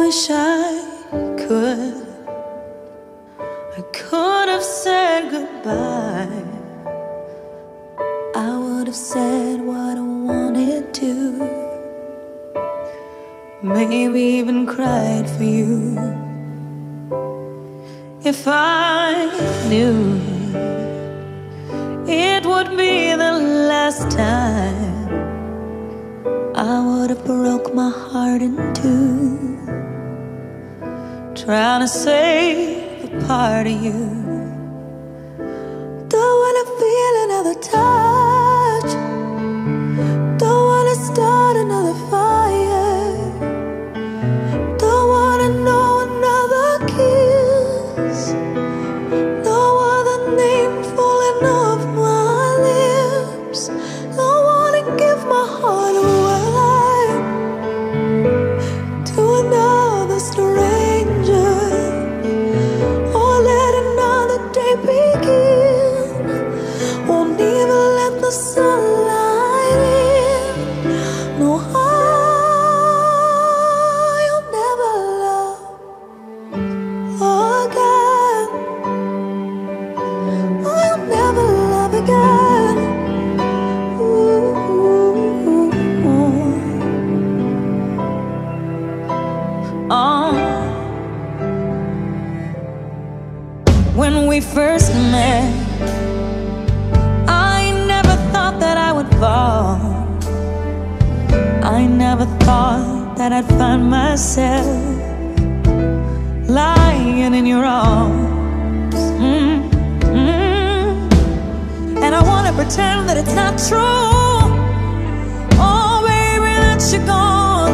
wish I could. I could have said goodbye. I would have said what I wanted to. Maybe even cried for you. If I knew it would be the last time, I would have broke my heart in two, trying to save a part of you. Don't wanna feel another touch, don't wanna start another fire, don't wanna know another kiss, no other name falling off my lips. Don't wanna give my heart away to another stranger, or let another day begin. Won't even let the sunlight in. No, I'll never love again. I'll never love again. When we first met, I never thought that I would fall. I never thought that I'd find myself lying in your arms. And I wanna pretend that it's not true. Oh baby, that you're gone.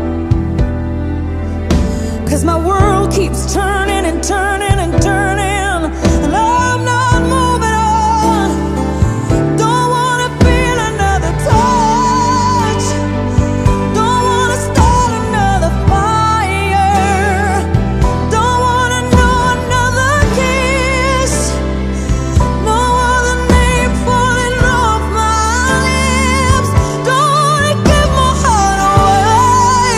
'Cause my world keeps turning and turning and turning, and I'm not moving on. Don't wanna feel another touch, don't wanna start another fire, don't wanna know another kiss, no other name falling off my lips. Don't wanna give my heart away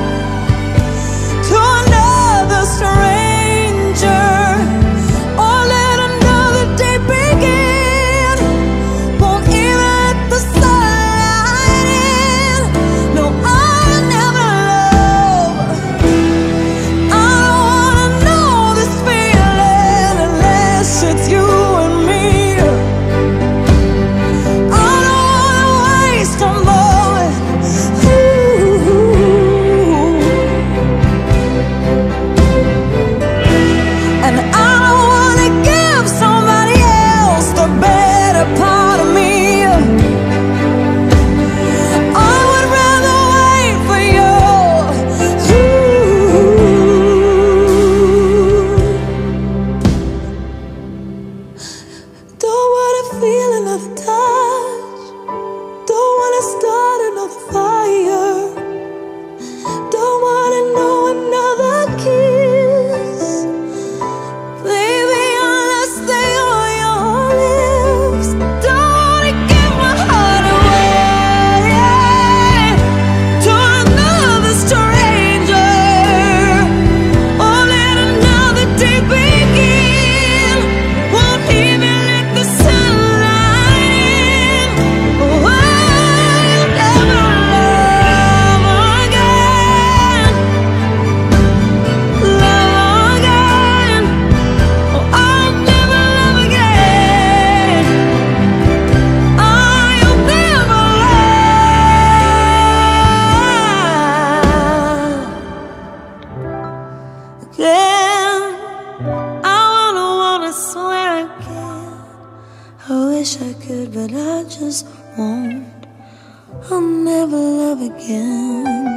to another stranger, or let another day begin. Won't even let the sunlight in. No, I'll never love. I don't wanna know this feeling unless it's you and me. I don't wanna waste a moment. And I don't wanna give somebody else the better part of me. I would rather wait for you. Don't wanna feel another touch, don't wanna start another fire, don't wanna know another kiss, baby, unless they are your lips. Don't wanna give my heart away to another stranger, or let another day begin. Won't even let the sunlight in. Oh, I'll never love again, love again. Oh, I'll never love again. I'll never love again. I wanna swear again. I wish I could, but I just won't. I'll never love again.